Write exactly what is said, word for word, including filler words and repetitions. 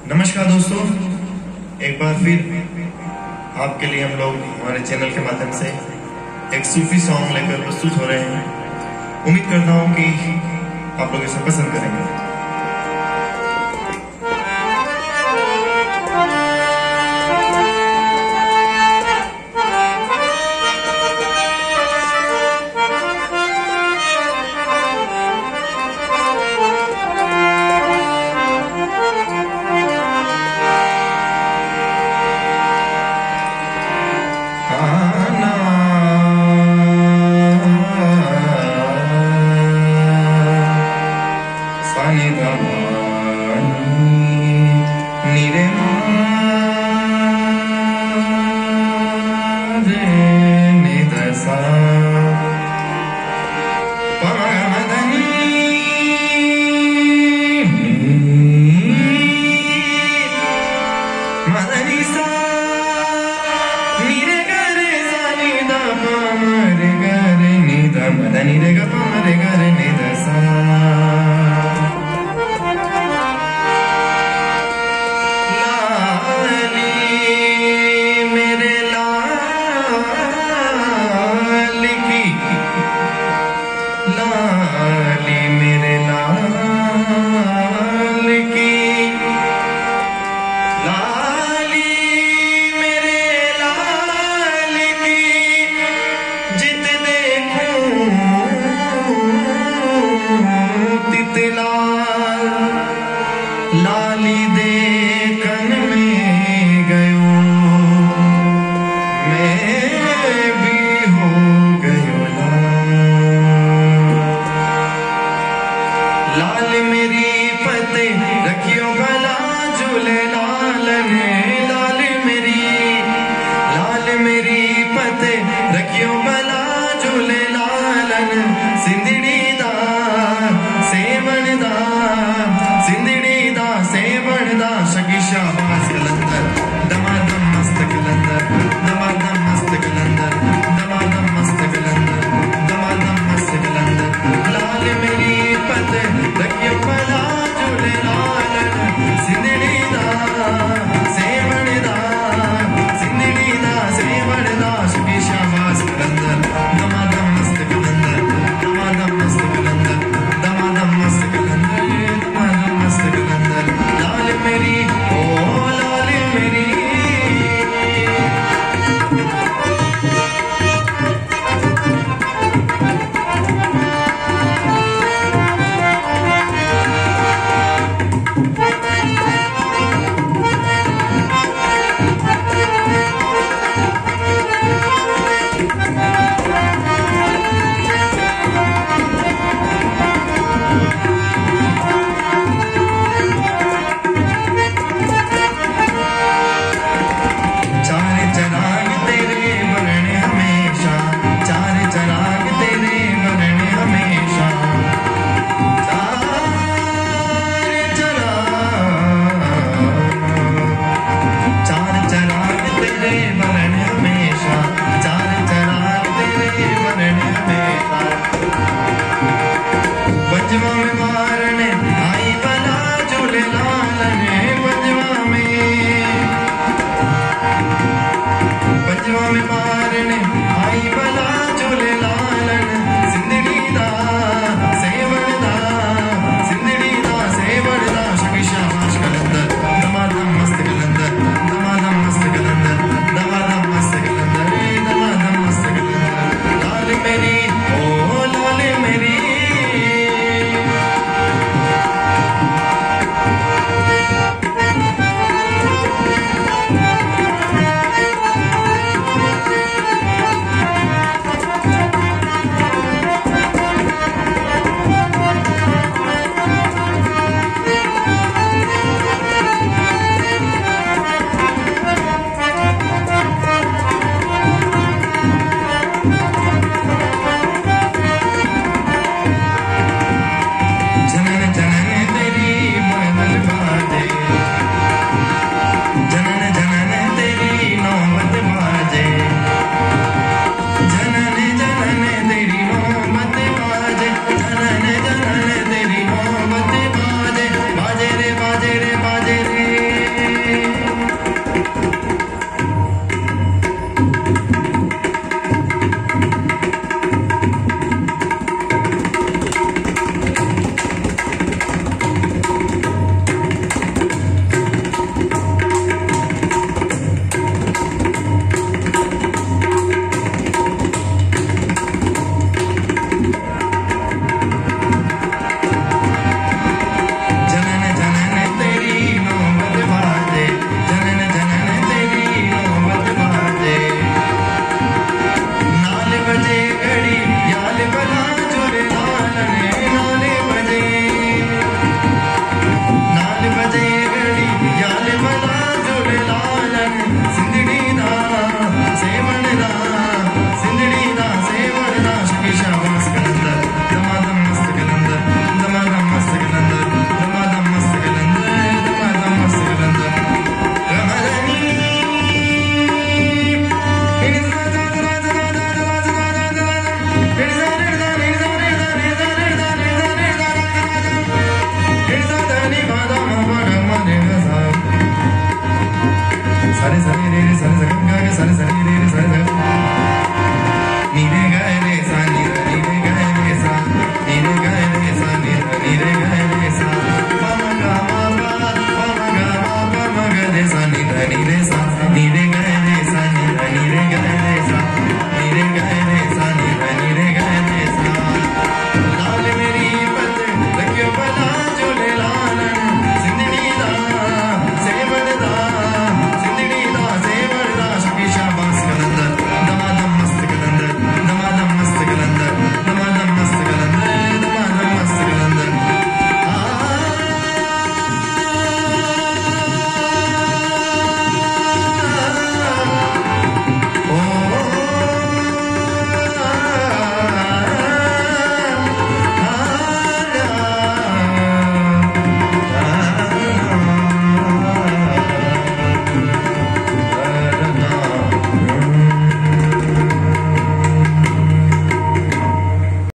नमस्कार दोस्तों, एक बार फिर आपके लिए हम लोग हमारे चैनल के माध्यम से एक सूफी सॉन्ग लेकर प्रस्तुत हो रहे हैं। उम्मीद करता हूं कि आप लोग इसे पसंद करेंगे। Ni re ga pa re ga re ni da sa लाली मेरे लाल की लाली मेरे लाल की लाली मेरे लाल की जित देखूं लाली देखन में गयो मैं भी हो गयो लाल मेरी पते रखियो भला झूले लाल ने लाल मेरी लाल मेरी पते रखियो भला झूले लालन सिंदड़ी दा सेवन दा सिंदड़ी दा सेवन दा शकी शाबाश कलंदर दमादम मस्त कलंदर दमादम मस्त कलंदर दमादम मस्त कलंदर दमादम मस्त कलंदर लाल मेरी पत रखियो भला झूले लालन सिंदड़ी दा सेवन दा सिंदड़ी दा सेवन दा शकी शाबाश कलंदर दमादम मस्त कलंदर दमादम मस्त कलंदर दमादम मस्त कलंदर दमादम मस्त कलंदर लाल मेरी ओ लाल मेरी पंजवा में मारने आई बला झूले लाल ने पंजवा में पंजवा में मार